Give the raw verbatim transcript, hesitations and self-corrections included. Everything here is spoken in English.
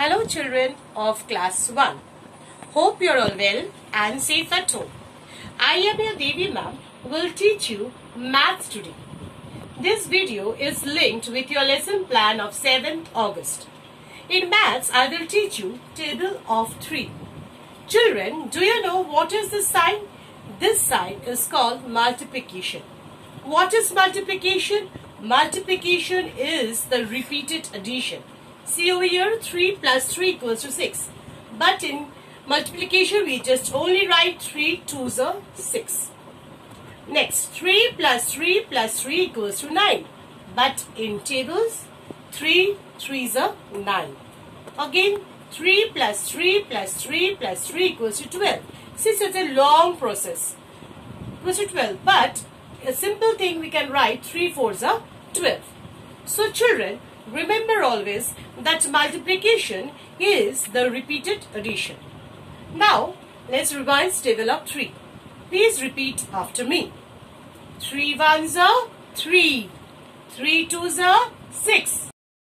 Hello children of class one. Hope you are all well and safe at home. I am your Devi ma'am who will teach you maths today. This video is linked with your lesson plan of seventh August. In maths, I will teach you table of three. Children, do you know what is this sign? This sign is called multiplication. What is multiplication? Multiplication is the repeated addition. See over here, three plus three equals to six. But in multiplication, we just only write three twos are six. Next, three plus three plus three equals to nine. But in tables, three threes are nine. Again, three plus three plus three plus three equals to twelve. See, such a long process. Equals to twelve. But a simple thing we can write three fours are twelve. So children, remember always that multiplication is the repeated addition. Now, let's revise table of three. Please repeat after me. three ones are three. three twos are six.